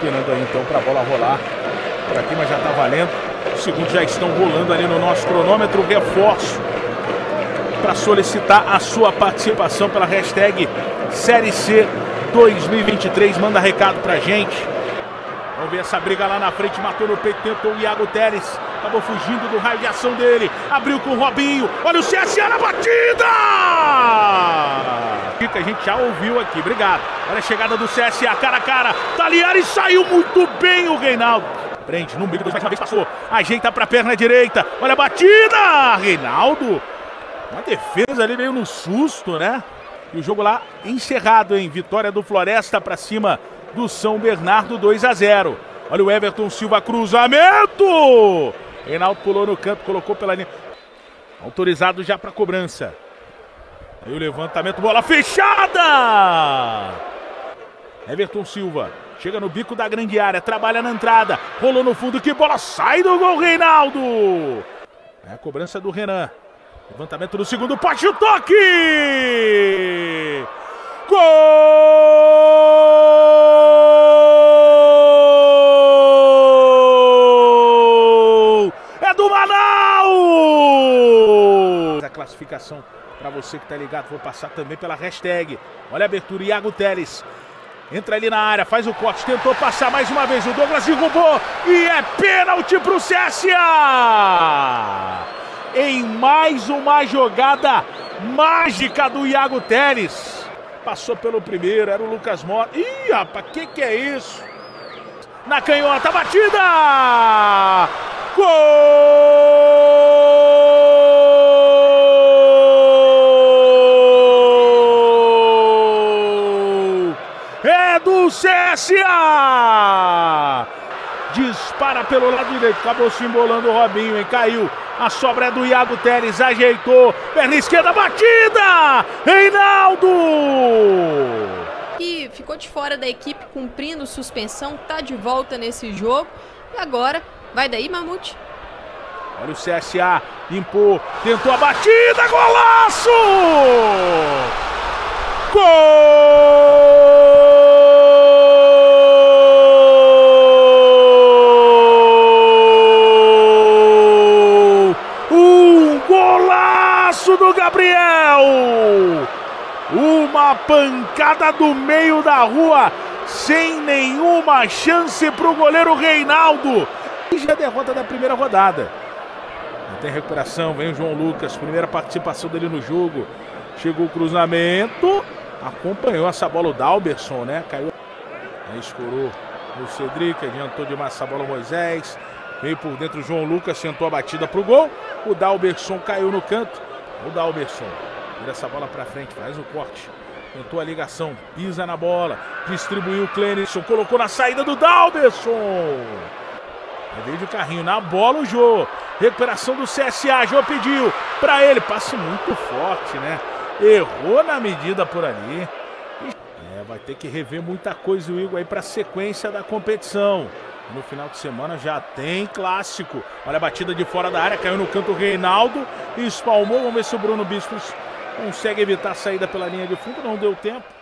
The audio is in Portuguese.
esperando aí então para a bola rolar por aqui, mas já está valendo. Os segundos já estão rolando ali no nosso cronômetro. Reforço para solicitar a sua participação pela hashtag Série C 2023. Manda recado pra gente. Vamos ver essa briga lá na frente. Matou no peito, tentou o Iago Teles. Acabou fugindo do raio de ação dele. Abriu com o Robinho. Olha o CSA na batida! Que a gente já ouviu aqui. Obrigado. Olha a chegada do CSA cara a cara. Taliari saiu muito bem o Reinaldo. Prende no meio, mais uma vez passou. Ajeita pra perna direita. Olha a batida! Reinaldo. Uma defesa ali meio no susto, né? E o jogo lá encerrado, hein? Vitória do Floresta pra cima do São Bernardo, 2-0. Olha o Everton Silva, cruzamento! Reinaldo pulou no canto, colocou pela linha. Autorizado já para cobrança. Aí o levantamento, bola fechada! Everton Silva chega no bico da grande área, trabalha na entrada, rolou no fundo, que bola, sai do gol, Reinaldo! É a cobrança do Renan. Levantamento do segundo poste, o toque! Gol! É do Manaus! A classificação para você que tá ligado, vou passar também pela hashtag. Olha a abertura, Iago Teles. Entra ali na área, faz o corte, tentou passar mais uma vez, o Douglas derrubou e é pênalti pro CSA! Em mais uma jogada mágica do Iago Teles. Passou pelo primeiro, era o Lucas Mota. Ih, rapaz, que é isso? Na canhota, batida! Gol! É do CSA! Dispara pelo lado direito, acabou se embolando o Robinho, hein? Caiu. A sobra é do Iago Teles, ajeitou. Perna esquerda, batida! Reinaldo! Que ficou de fora da equipe cumprindo suspensão, tá de volta nesse jogo. E agora, vai daí, Mamute. Olha o CSA, limpou, tentou a batida, golaço! Gol! Do Gabriel, uma pancada do meio da rua, sem nenhuma chance para o goleiro Reinaldo. E já a derrota da primeira rodada. Não tem recuperação, vem o João Lucas, primeira participação dele no jogo. Chegou o cruzamento, acompanhou essa bola o Dalberson, né? Caiu, aí escorou o Cedric, adiantou demais essa bola o Moisés. Veio por dentro o João Lucas, sentou a batida para o gol. O Dalberson caiu no canto. O Dalberson vira essa bola pra frente, faz o corte, tentou a ligação, pisa na bola, distribuiu o Clenison, colocou na saída do Dalberson. Veio de carrinho, na bola o Jô, recuperação do CSA, Jô pediu pra ele, passe muito forte, né? Errou na medida por ali. Vai ter que rever muita coisa o Igor aí pra sequência da competição. No final de semana já tem clássico. Olha a batida de fora da área, caiu no canto o Reinaldo, espalmou. Vamos ver se o Bruno Bispos consegue evitar a saída pela linha de fundo. Não deu tempo.